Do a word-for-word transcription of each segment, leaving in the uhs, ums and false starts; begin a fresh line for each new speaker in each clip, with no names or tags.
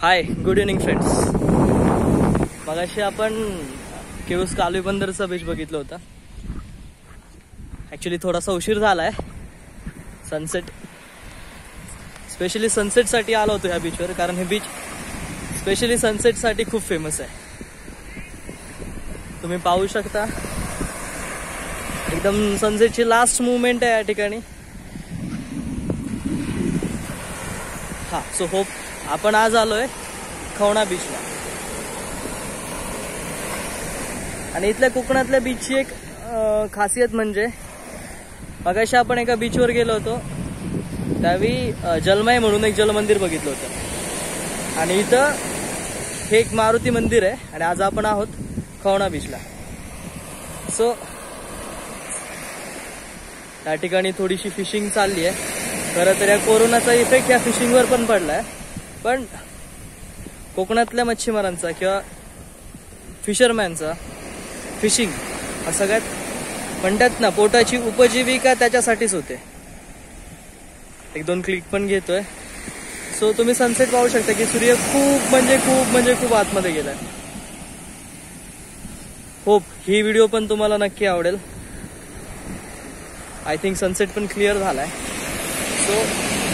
हाय, good evening friends. मगाशी आपण केवस कालवी बंदरचा बीच बघितलं होता. ऍक्च्युली थोडासा उशीर झालाय. सनसेट स्पेशली सनसेट साठी आलो होतो या बीचवर, कारण हे बीच स्पेशली सनसेट साठी खूप फेमस आहे. तुम्ही पाहू शकता, एकदम सनसेटची लास्ट मुवमेंट आहे या ठिकाणी. हा सो होप आपण आज आलोय खवणा बीचला. आणि इथल्या कोकणातल्या बीचची एक खासियत म्हणजे, मगाशी आपण एका बीचवर गेलो होतो त्यावेळी जलमय म्हणून एक जलमंदिर बघितलं होतं. आणि इथं हे एक मारुती मंदिर आहे. आणि आज आपण आहोत खवणा बीचला. सो त्या ठिकाणी थोडीशी फिशिंग चालली आहे. खरं तर या कोरोनाचा इफेक्ट या फिशिंगवर पण पडलाय, पण कोकणातल्या मच्छीमारांचा किंवा फिशरमॅनचा फिशिंग हा सगळ्यात म्हणतात ना, पोटाची उपजीविका त्याच्यासाठीच होते. एक दोन क्लिक पण घेतोय. सो तुम्ही सनसेट पाहू शकता की सूर्य खूप म्हणजे खूप म्हणजे खूप आतमध्ये गेलाय. होप ही व्हिडिओ पण तुम्हाला नक्की आवडेल. आय थिंक सनसेट पण क्लिअर झालाय. So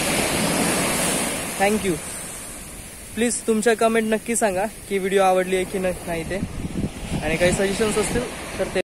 thank you. प्लीज तुमच्या कमेंट नक्की सांगा की व्हिडिओ आवडली आहे की नाही ते, आणि काही सजेशन्स असतील तर ते